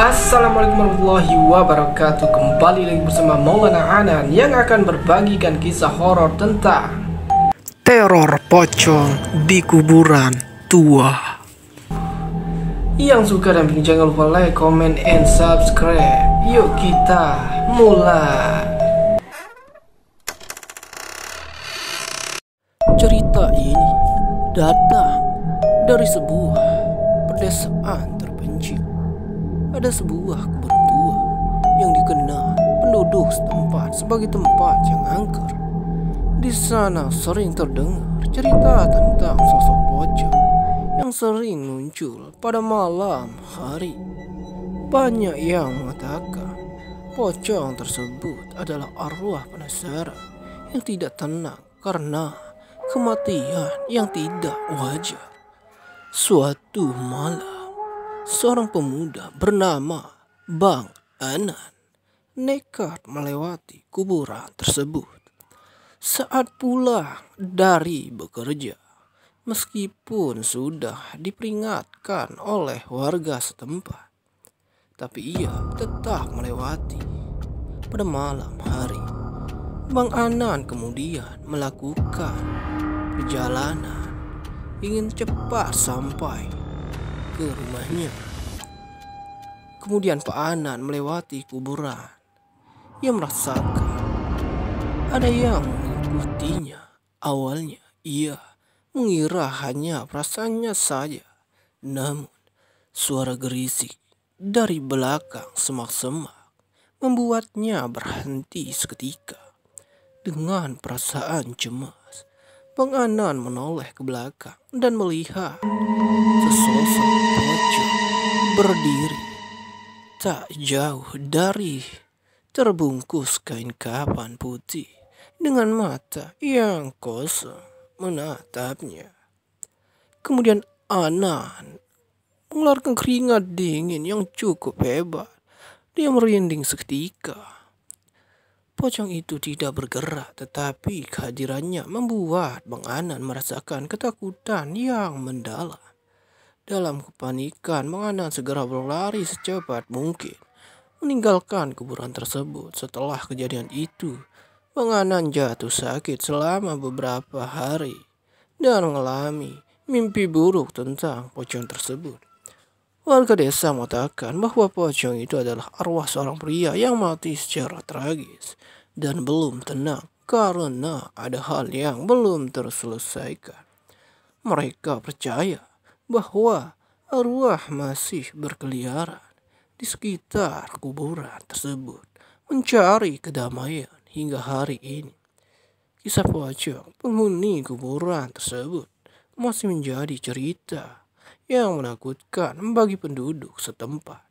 Assalamualaikum warahmatullahi wabarakatuh. Kembali lagi bersama Maulana Anan yang akan berbagikan kisah horor tentang teror pocong di kuburan tua. Yang suka dan bikin jangan lupa like, comment, and subscribe. Yuk kita mulai. Cerita ini datang dari sebuah pedesaan terpencil. Ada sebuah kebun tua yang dikenal penduduk setempat sebagai tempat yang angker. Di sana sering terdengar cerita tentang sosok pocong yang sering muncul pada malam hari. Banyak yang mengatakan pocong tersebut adalah arwah penasaran yang tidak tenang karena kematian yang tidak wajar. Suatu malam, seorang pemuda bernama Bang Anan nekat melewati kuburan tersebut. Saat pulang dari bekerja, meskipun sudah diperingatkan oleh warga setempat, tapi ia tetap melewati. Pada malam hari, Bang Anan kemudian melakukan perjalanan ingin cepat sampai ke rumahnya. Kemudian Pak Anan melewati kuburan. Ia merasakan ada yang mengikutinya. Awalnya ia mengira hanya perasaannya saja, namun suara gerisik dari belakang semak-semak membuatnya berhenti seketika. Dengan perasaan cemas, Bang Anan menoleh ke belakang dan melihat sesosok pocong berdiri tak jauh dari terbungkus kain kafan putih dengan mata yang kosong menatapnya. Kemudian Anan mengeluarkan keringat dingin yang cukup hebat. Dia merinding seketika. Pocong itu tidak bergerak, tetapi kehadirannya membuat Bang Anan merasakan ketakutan yang mendalam. Dalam kepanikan, Bang Anan segera berlari secepat mungkin, meninggalkan kuburan tersebut. Setelah kejadian itu, Bang Anan jatuh sakit selama beberapa hari dan mengalami mimpi buruk tentang pocong tersebut. Warga desa mengatakan bahwa pocong itu adalah arwah seorang pria yang mati secara tragis dan belum tenang karena ada hal yang belum terselesaikan. Mereka percaya bahwa arwah masih berkeliaran di sekitar kuburan tersebut mencari kedamaian hingga hari ini. Kisah pocong penghuni kuburan tersebut masih menjadi cerita yang menakutkan bagi penduduk setempat.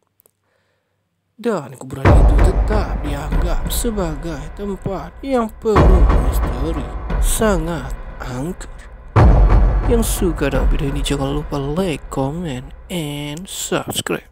Dan kuburan itu tetap dianggap sebagai tempat yang penuh misteri, sangat angker. Yang suka dengan video ini jangan lupa like, comment, and subscribe.